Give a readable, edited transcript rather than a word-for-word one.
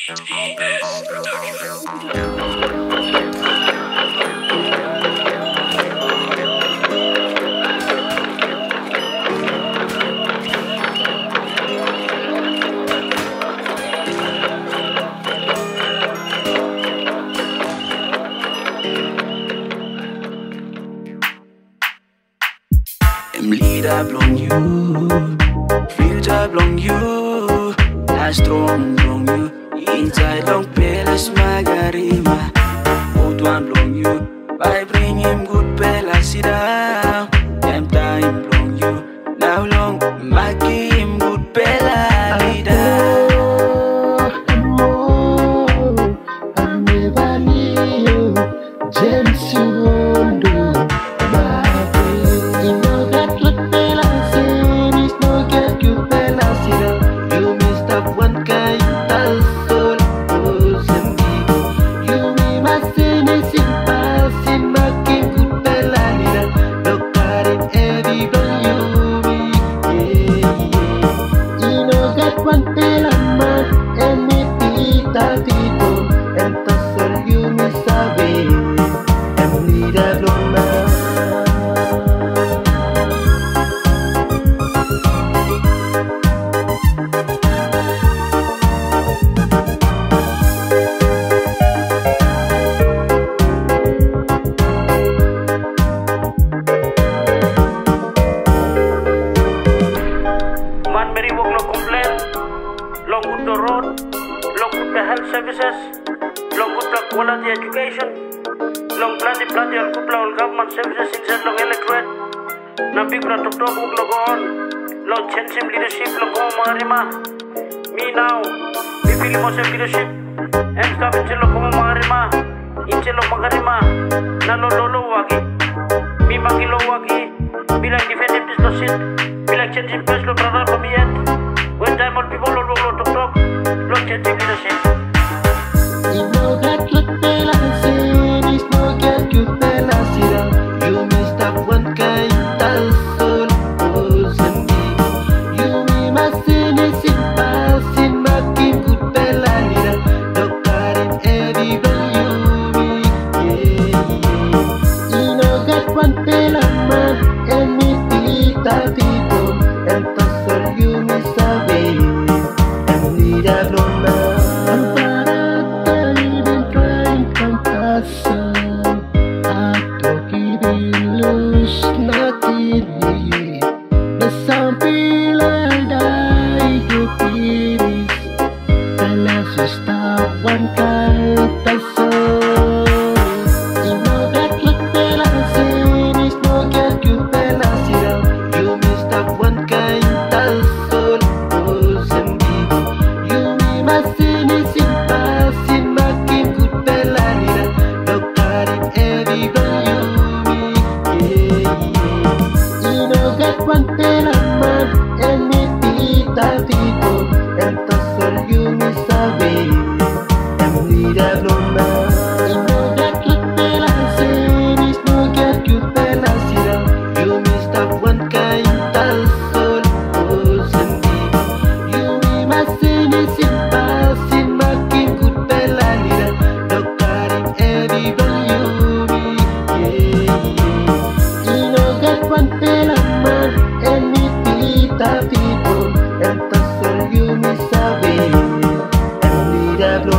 Em lider blong you, filter blong you, na strong blong you, inside long pelas magarima, outwan blong you, by bring him good pela sit down, them time blong you, now long maki him good pela leader. Long good the road, long good the health services, long good the quality education, long plenty and good all government services inside long electorate. Now big brother talk logo on, long change leadership logo marima. Me now, we feel most leadership. And stop in logo marima, in logo magarima. Na lolo wagi, me magilo wagi. Be like defending this no shit, be like changing best lo brother for me yet. When time all people lo talk, lo changing leadership. You know that look pela sin is no get you pela sira. You missed up one kind of soul, Sandy. You must sin is in passing, making good pela lira. Doctor in everybody you know that one pela man, and me pita people, and that's all you miss. One kind of soul. You know that look pela sin is no get you pela sira. You missed up one kind of soul, Sandy. You must sin is in passing, making good pela lira. Doctor in everybody you know that one pela man, and me pita people, and that's all you miss away. You know that look pela sin is no get you pela sira. You missed up one kind of soul, Sandy. You must sin is in passing, making good pela lira. Doctor in everybody you know that one pela man, and me pita people, and that's all you miss away. And leader